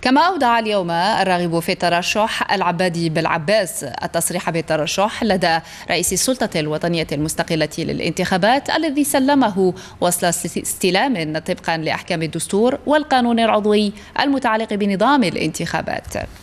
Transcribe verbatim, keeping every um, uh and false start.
كما أودع اليوم الراغب في الترشح العبادي بالعباس التصريح بالترشح لدى رئيس السلطة الوطنية المستقلة للانتخابات الذي سلمه وصل استلام طبقا لأحكام الدستور والقانون العضوي المتعلق بنظام الانتخابات.